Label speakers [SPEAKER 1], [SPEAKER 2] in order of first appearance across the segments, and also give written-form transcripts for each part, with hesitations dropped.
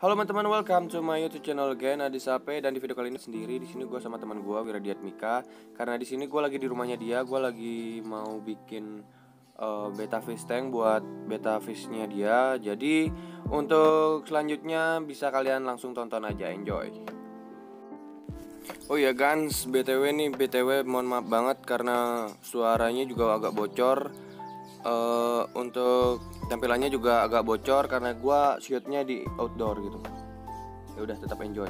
[SPEAKER 1] Halo teman-teman, welcome to my YouTube channel again, Adi Sape. Dan di video kali ini sendiri, di sini gue sama teman gue Wiradiatmika. Karena di sini gue lagi di rumahnya dia, gue lagi mau bikin beta fish tank buat beta fishnya dia. Jadi untuk selanjutnya bisa kalian langsung tonton aja, enjoy. Oh ya guys, BTW mohon maaf banget karena suaranya juga agak bocor. Untuk tampilannya juga agak bocor karena gua shootnya di outdoor gitu. Ya udah, tetap enjoy.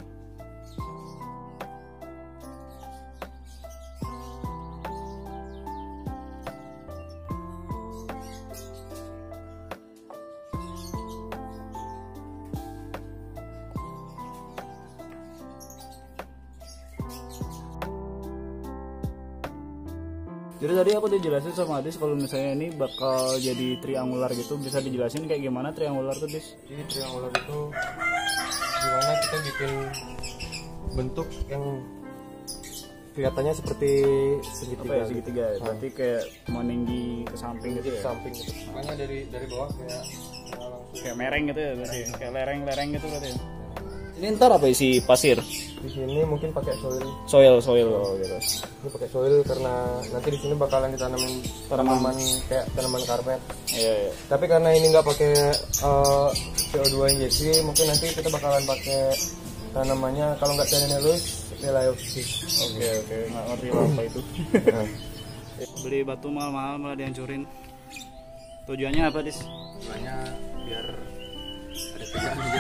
[SPEAKER 2] Jadi tadi aku dijelasin sama Adis kalau misalnya ini bakal jadi triangular gitu, bisa dijelasin kayak gimana triangular tuh, Dis?
[SPEAKER 1] Jadi triangular itu gimana kita bikin bentuk yang kelihatannya seperti segitiga.
[SPEAKER 2] Apa ya, segitiga ya? Berarti kayak meninggi ke samping gitu ya?
[SPEAKER 1] Samping gitu. Makanya dari bawah
[SPEAKER 2] Kayak mereng gitu ya berarti? Kayak lereng-lereng gitu berarti ya? Ini ntar apa isi pasir?
[SPEAKER 1] Di sini mungkin pakai soil.
[SPEAKER 2] Soil oh, gitu.
[SPEAKER 1] Ini pakai soil karena nanti di sini bakalan ditanamin tanaman kayak tanaman karpet.
[SPEAKER 2] Iya.
[SPEAKER 1] Tapi karena ini nggak pakai CO2 injeksi, mungkin nanti kita bakalan pakai tanamannya kalau nggak cellulose, Phalaenopsis.
[SPEAKER 2] Oke, nggak ngerti apa itu. Beli batu mahal-mahal malah dihancurin. Tujuannya apa, Dis?
[SPEAKER 1] Tujuannya biar ada kerjaan juga.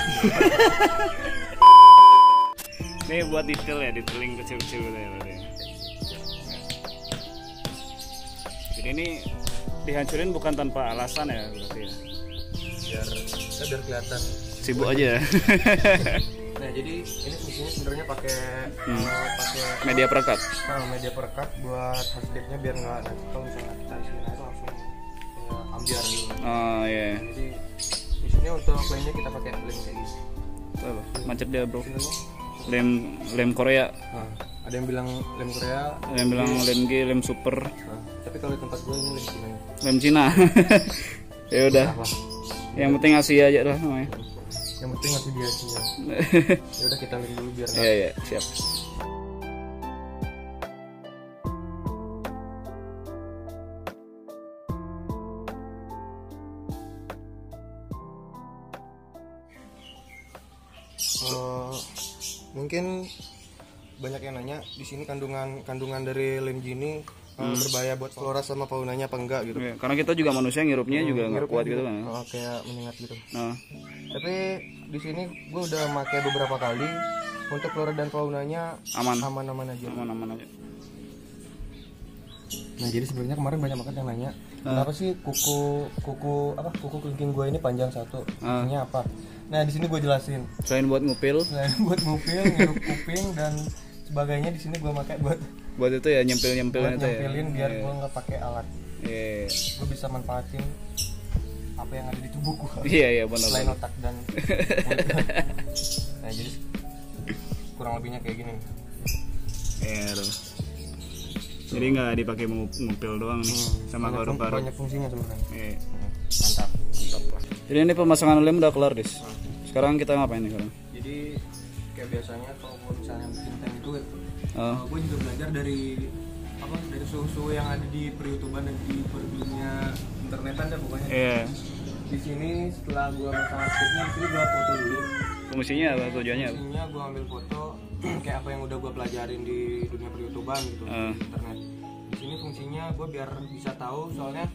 [SPEAKER 2] Ini buat detail ya, detailing kecil-kecil gitu ya berarti. Jadi ini dihancurin bukan tanpa alasan ya berarti ya?
[SPEAKER 1] Biar kelihatan
[SPEAKER 2] Sibuk aja.
[SPEAKER 1] Nah, jadi ini fungsinya sebenarnya pakai
[SPEAKER 2] Media perekat.
[SPEAKER 1] media perekat buat hardtape-nya biar nggak nanti kalau misalnya kita isiin air langsung ambiar gitu.
[SPEAKER 2] Oh iya.
[SPEAKER 1] Jadi di sini untuk lemnya kita pakai lem kayak gitu.
[SPEAKER 2] Itu apa? Macet dia, Bro. Lem Korea.
[SPEAKER 1] Nah, ada yang bilang lem Korea,
[SPEAKER 2] Ada yang bilang lem G, lem super,
[SPEAKER 1] tapi kalau di tempat gue ini lem Cina.
[SPEAKER 2] lem Cina. Ya udah.
[SPEAKER 1] Apa?
[SPEAKER 2] Yang penting Asia aja lah namanya.
[SPEAKER 1] Yang penting masih di Asia. Ya udah, kita lem dulu biar
[SPEAKER 2] Iya, siap.
[SPEAKER 1] mungkin banyak yang nanya di sini kandungan dari lem gini berbahaya buat flora sama faunanya apa enggak gitu.
[SPEAKER 2] Ya, karena kita juga manusia ngirupnya juga nggak kuat gitu kan.
[SPEAKER 1] Kayak menyengat gitu.
[SPEAKER 2] Nah,
[SPEAKER 1] Tapi di sini gue udah pakai beberapa kali untuk flora dan faunanya aman-aman aja.
[SPEAKER 2] aman-aman aja.
[SPEAKER 1] Nah, jadi sebenarnya kemarin banyak banget yang nanya, kenapa sih kuku kelingking gue ini panjang satu? Fungsinya apa? Nah, di sini gue jelasin.
[SPEAKER 2] Selain buat ngupil,
[SPEAKER 1] Buat ngupil, ngirup kuping dan sebagainya, di sini gue pakai
[SPEAKER 2] buat itu ya nyempilin itu ya.
[SPEAKER 1] nyempilin biar gue nggak pakai alat.
[SPEAKER 2] Iya.
[SPEAKER 1] Gue bisa manfaatin apa yang ada di tubuh gue.
[SPEAKER 2] Iya benar.
[SPEAKER 1] Selain otak dan nah, jadi kurang lebihnya kayak gini.
[SPEAKER 2] Iya. Jadi nggak dipakai ngupil doang nih, sama garuk-garuk.
[SPEAKER 1] Banyak fungsinya sebenarnya.
[SPEAKER 2] Iya.
[SPEAKER 1] Mantap lah.
[SPEAKER 2] Jadi ini pemasangan lem udah kelar, Dis. Sekarang kita ngapain nih sekarang?
[SPEAKER 1] Jadi kayak biasanya kalau gue misalnya bikin tank itu, gue juga belajar dari suhu-suhu yang ada di per-YouTubean dan di dunia internetan deh pokoknya.
[SPEAKER 2] Iya.
[SPEAKER 1] Di sini setelah gue masang hardtape-nya, di sini gue foto dulu.
[SPEAKER 2] Fungsinya apa? Tujuannya apa?
[SPEAKER 1] Fungsinya gue ambil foto kayak apa yang udah gue pelajarin di dunia per-YouTubean gitu, di internet. Di sini fungsinya gue biar bisa tahu, soalnya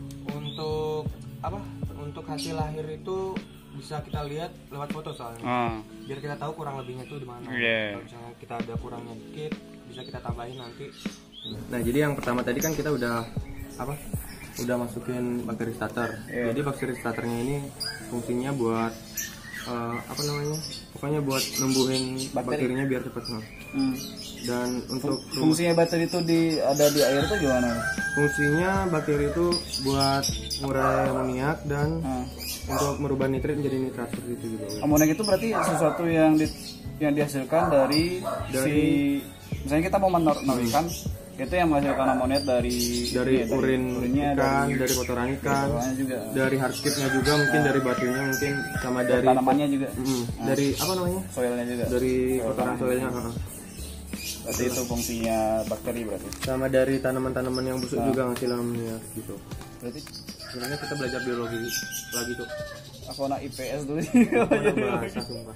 [SPEAKER 1] untuk hasil akhir itu bisa kita lihat lewat foto soalnya. Biar kita tahu kurang lebihnya tuh di mana. Kalau misalnya kita ada kurangnya dikit, bisa kita tambahin nanti. Nah, jadi yang pertama tadi kan kita udah masukin bakteri starter. Jadi bakteri starternya ini fungsinya buat pokoknya buat numbuhin bakterinya biar cepet nol. Dan untuk
[SPEAKER 2] Fungsinya bakteri itu ada di air tuh gimana?
[SPEAKER 1] fungsinya bakteri itu buat mengurai amoniak dan untuk merubah nitrit menjadi nitrat seperti itu juga.
[SPEAKER 2] Amoniak itu berarti sesuatu yang dihasilkan dari si, misalnya kita mau menaruh ikan, Itu yang menghasilkan amonia dari
[SPEAKER 1] urinnya, dari kotoran ikan,
[SPEAKER 2] juga.
[SPEAKER 1] Dari hardscape-nya juga, mungkin dari batunya, mungkin sama dari
[SPEAKER 2] tanamannya juga.
[SPEAKER 1] Dari apa namanya?
[SPEAKER 2] Soilnya juga.
[SPEAKER 1] Dari kotoran soilnya.
[SPEAKER 2] Berarti itu fungsinya bakteri berarti.
[SPEAKER 1] Sama dari tanaman-tanaman yang busuk juga ngasih amonia gitu.
[SPEAKER 2] Berarti
[SPEAKER 1] sebenarnya kita belajar biologi lagi tuh.
[SPEAKER 2] aku anak IPS dulu.
[SPEAKER 1] Bahasa sumpah.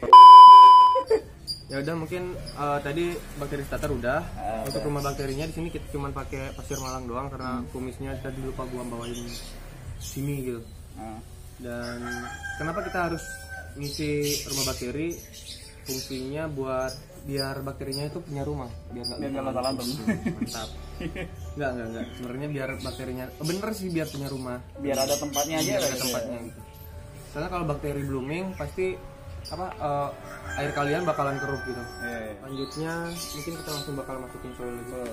[SPEAKER 1] Ya udah mungkin tadi bakteri starter udah. Untuk rumah bakterinya di sini kita cuma pakai pasir malang doang karena kumisnya tadi lupa gua bawain sini gitu. Dan kenapa kita harus ngisi rumah bakteri? Fungsinya buat biar bakterinya itu punya rumah, biar nggak lantam. Mantap. Enggak. Sebenarnya biar bakterinya bener sih biar punya rumah.
[SPEAKER 2] Biar ada tempatnya aja.
[SPEAKER 1] Ada tempatnya gitu. Soalnya kalau bakteri blooming pasti air kalian bakalan keruh gitu. Lanjutnya mungkin kita langsung bakal masukin soil gitu.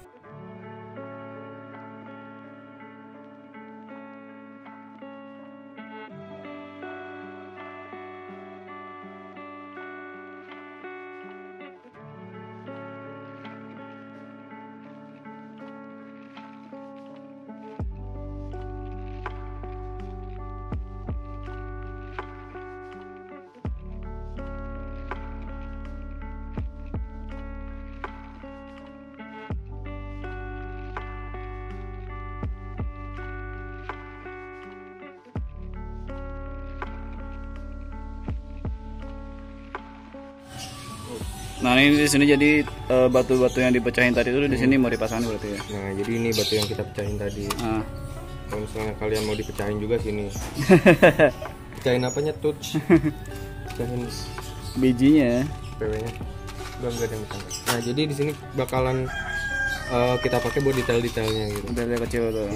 [SPEAKER 2] Nah ini di sini jadi batu-batu yang dipecahin tadi itu di sini mau dipasang berarti ya.
[SPEAKER 1] Nah jadi ini batu yang kita pecahin tadi. Kalau misalnya kalian mau dipecahin juga sini. Pecahin apanya tuh? Pecahin
[SPEAKER 2] bijinya.
[SPEAKER 1] PW-nya. Enggak ada yang bisa. Nah jadi di sini bakalan kita pakai buat detail-detailnya gitu.
[SPEAKER 2] Detail kecil tuh.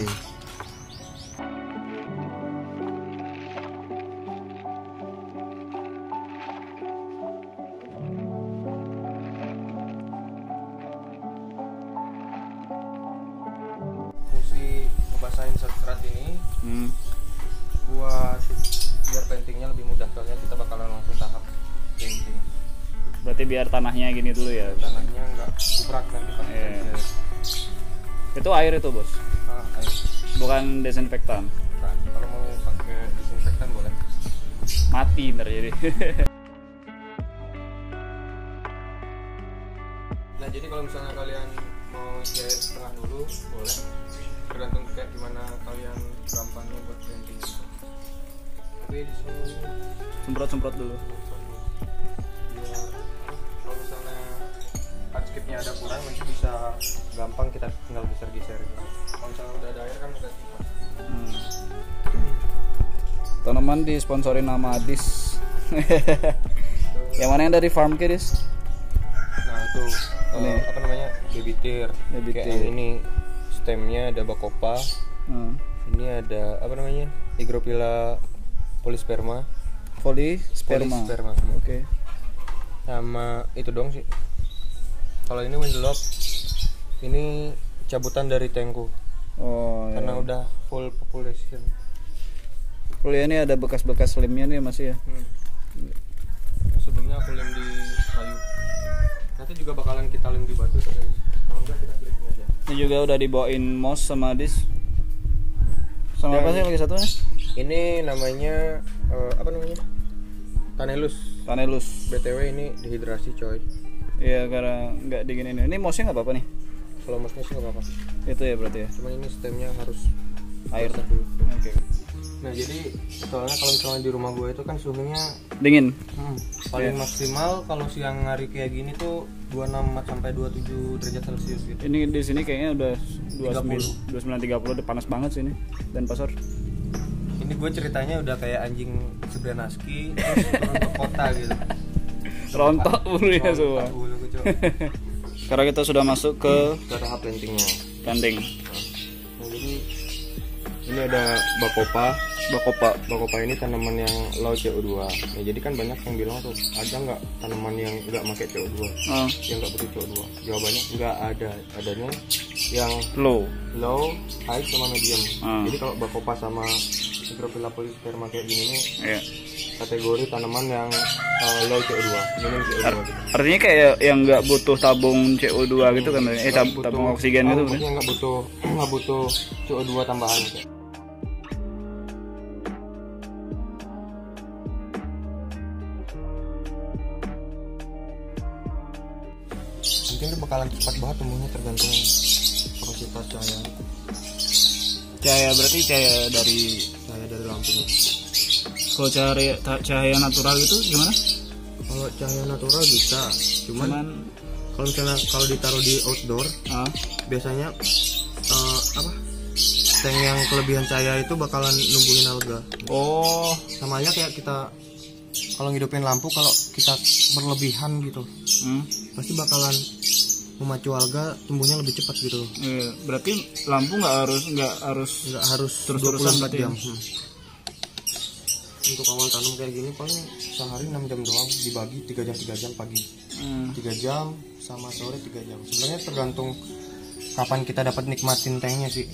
[SPEAKER 1] Ngebasahin serat ini buat biar paintingnya lebih mudah, soalnya kita bakalan langsung tahap painting.
[SPEAKER 2] Berarti biar tanahnya gini dulu ya.
[SPEAKER 1] Tanahnya nggak kuprak nanti pakai.
[SPEAKER 2] Itu air itu bos?
[SPEAKER 1] Air.
[SPEAKER 2] Bukan desinfektan.
[SPEAKER 1] Nah, kalau mau pakai disinfektan boleh.
[SPEAKER 2] Mati ntar jadi.
[SPEAKER 1] Nah jadi kalau misalnya kalian mau jahit setengah dulu boleh, tergantung kayak gimana kalian gampangnya buat painting gitu. Tapi di sini
[SPEAKER 2] Semprot dulu.
[SPEAKER 1] Biar kalau misalnya hardscape-nya ada kurang nanti bisa gampang kita tinggal geser-geser gitu. Kalau misalnya udah ada air kan udah tiba.
[SPEAKER 2] Tanaman disponsorin nama Adis. Yang mana yang dari farm Kidis?
[SPEAKER 1] Nah itu apa namanya baby tear. Kayak yang ini stemnya ada bakopa. Ini ada apa namanya Hygrophila polisperma.
[SPEAKER 2] Polisperma. Oke.
[SPEAKER 1] Sama itu dong sih. Kalau ini Windelop, ini cabutan dari Tengku. Karena udah full population.
[SPEAKER 2] Kuliah ini ada bekas-bekas lemnya nih masih ya.
[SPEAKER 1] Sebelumnya aku lem di kayu. Nanti juga bakalan kita lem di batu katanya. Kalau enggak kita clipping aja.
[SPEAKER 2] Ini juga udah dibawain moss sama Adis. Sama apa sih lagi satunya?
[SPEAKER 1] Ini namanya apa namanya? Tanelus. BTW ini dehidrasi coy.
[SPEAKER 2] Iya karena nggak dinginin. Ini mossnya nggak apa-apa nih.
[SPEAKER 1] Kalau mossnya sih nggak apa-apa.
[SPEAKER 2] Itu ya berarti ya.
[SPEAKER 1] Cuma ini stemnya harus
[SPEAKER 2] air
[SPEAKER 1] dulu.
[SPEAKER 2] Oke.
[SPEAKER 1] Nah jadi soalnya kalau misalnya di rumah gue itu kan suhunya
[SPEAKER 2] dingin.
[SPEAKER 1] Paling maksimal kalau siang hari kayak gini tuh 26 sampai 27 derajat Celcius gitu.
[SPEAKER 2] Ini di sini kayaknya udah 29 30 udah panas banget sini dan pasar.
[SPEAKER 1] Ini gue ceritanya udah kayak anjing Sebrianaski terus turun ke kota gitu.
[SPEAKER 2] Rontok bulunya semua. Sekarang kita sudah masuk ke
[SPEAKER 1] tahap plantingnya.
[SPEAKER 2] Planting.
[SPEAKER 1] Nah, jadi ini ada bakopa. Bakopa ini tanaman yang low CO2. Ya, jadi kan banyak yang bilang tuh ada nggak tanaman yang nggak pakai CO2, yang nggak butuh CO2. Jawabannya nggak ada. Adanya yang low, high sama medium. Jadi kalau bakopa sama Hygrophila polisperma kayak gini nih, kategori tanaman yang low CO2, minum CO2 gitu.
[SPEAKER 2] Artinya kayak yang nggak butuh tabung CO2 gitu kan? Tabung oksigen gitu kan?
[SPEAKER 1] Nggak butuh CO2 tambahan gitu. Mungkin itu bakalan cepat banget tumbuhnya, tergantung kapasitas cahaya.
[SPEAKER 2] Cahaya berarti cahaya dari
[SPEAKER 1] lampunya.
[SPEAKER 2] kalau cahaya natural itu gimana?
[SPEAKER 1] Kalau cahaya natural bisa, cuman kalau misalnya kalau ditaruh di outdoor, biasanya tank yang kelebihan cahaya itu bakalan numbuhin alga.
[SPEAKER 2] Oh,
[SPEAKER 1] sama aja kayak kita kalau ngidupin lampu, kalau kita berlebihan gitu, pasti bakalan memacu alga tumbuhnya lebih cepat gitu.
[SPEAKER 2] Berarti lampu nggak harus
[SPEAKER 1] terus-terusan jam. Untuk awal tanam kayak gini paling sehari 6 jam doang, dibagi 3 jam pagi, 3 jam sama sore 3 jam. Sebenarnya tergantung kapan kita dapat nikmatin tanknya sih.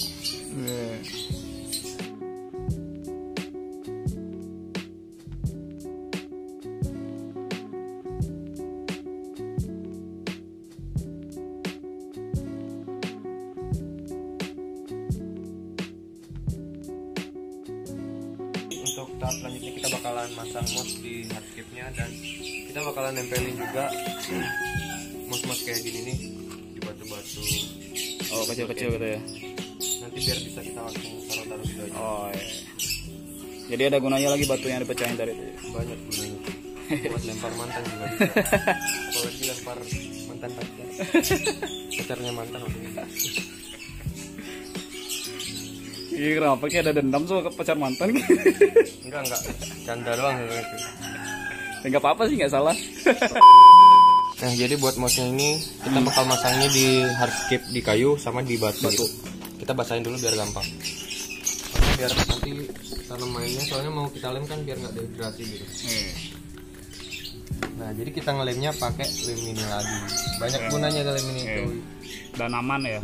[SPEAKER 1] Untuk tahap selanjutnya kita bakalan masang mos di hardscape-nya, dan kita bakalan nempelin juga mos-mos kayak gini nih di batu-batu.
[SPEAKER 2] Oh, kecil-kecil gitu ya.
[SPEAKER 1] Nanti biar bisa kita langsung taruh-taruh gitu aja.
[SPEAKER 2] Oh iya. Jadi ada gunanya lagi batu yang dipecahin tadi itu.
[SPEAKER 1] Banyak gunanya. Buat lempar mantan juga bisa. Apalagi lempar mantan pacar. Pacarnya mantan maksudnya.
[SPEAKER 2] Iya, kenapa kayak ada dendam sama pacar mantan gitu?
[SPEAKER 1] Enggak. Canda doang gitu.
[SPEAKER 2] Enggak apa-apa sih, nggak salah.
[SPEAKER 1] Nah, jadi buat mosnya ini kita bakal masangnya di hardscape di kayu sama di batu. Kita basahin dulu biar gampang. Biar nanti tanam mainnya, soalnya mau kita lem kan biar nggak dehidrasi gitu. Nah, jadi kita ngelemnya pakai lem ini lagi. Banyak gunanya lem ini tuh.
[SPEAKER 2] Dan aman ya.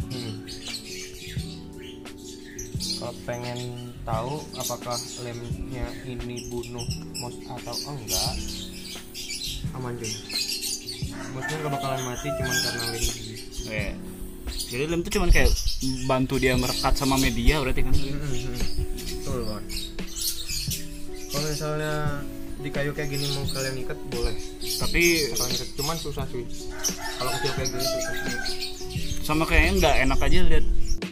[SPEAKER 1] Kalau pengen tahu apakah lemnya ini bunuh mos atau enggak, aman cuy. Mosnya nggak bakalan mati cuman karena lem ini.
[SPEAKER 2] Jadi lem itu cuman kayak bantu dia merekat sama media berarti kan?
[SPEAKER 1] Betul banget. Kalau misalnya di kayu kayak gini mau kalian ikat boleh,
[SPEAKER 2] tapi
[SPEAKER 1] cuman susah cuy. Kalau kecil kayak gini susah.
[SPEAKER 2] Sama kayaknya nggak enak aja lihat.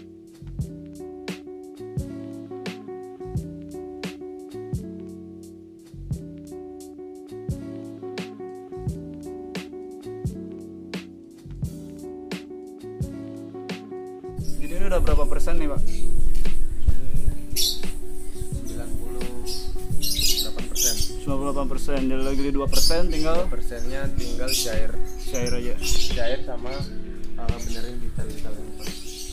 [SPEAKER 2] Jadi ini udah berapa persen nih Pak? 98%. Jadi lagi di 2%, tinggal
[SPEAKER 1] 2%-nya tinggal cair
[SPEAKER 2] aja.
[SPEAKER 1] Cair sama benerin detail-detail yang pas.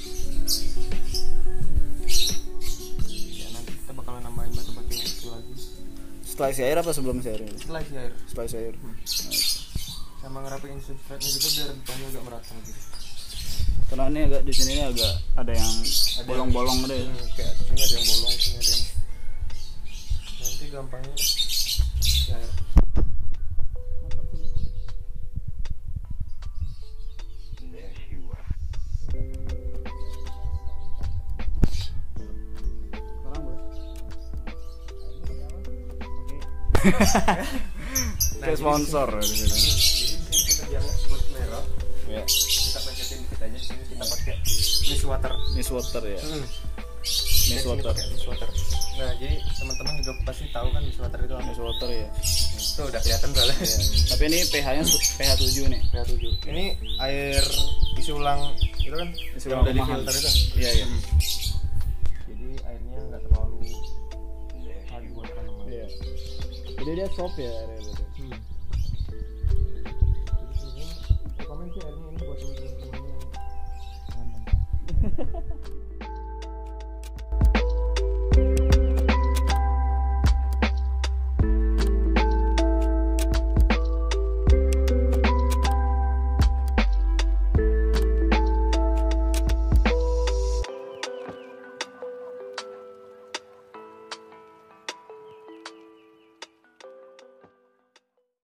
[SPEAKER 1] Ya, nanti kita bakalan nambahin batu-batu yang kecil lagi.
[SPEAKER 2] Setelah isi air apa sebelum isi air ini?
[SPEAKER 1] Setelah cair.
[SPEAKER 2] Setelah isi air.
[SPEAKER 1] Sama ngerapiin substratenya juga biar depannya agak merata gitu.
[SPEAKER 2] Karena ini agak di sini agak ada yang bolong-bolong deh.
[SPEAKER 1] Kayak sini ada yang bolong, sini ada yang. Nanti gampangnya cair.
[SPEAKER 2] Kayak sponsor di sini.
[SPEAKER 1] Jadi kita jangan buat merah. Ya. Kita pencetin dikit aja, sini kita pakai mist water.
[SPEAKER 2] Mist water ya.
[SPEAKER 1] Mist water. Nah, jadi teman-teman juga pasti tahu kan mist water itu apa?
[SPEAKER 2] Mist water ya.
[SPEAKER 1] Itu udah kelihatan soalnya.
[SPEAKER 2] Ya. Tapi ini pH-nya pH 7 nih.
[SPEAKER 1] pH 7. Ini air isi ulang itu kan?
[SPEAKER 2] Isi
[SPEAKER 1] yang
[SPEAKER 2] ulang
[SPEAKER 1] udah di
[SPEAKER 2] rumahan.
[SPEAKER 1] filter itu.
[SPEAKER 2] Iya.
[SPEAKER 1] Jadi airnya nggak terlalu hard buat tanaman.
[SPEAKER 2] Iya. Jadi dia soft ya airnya.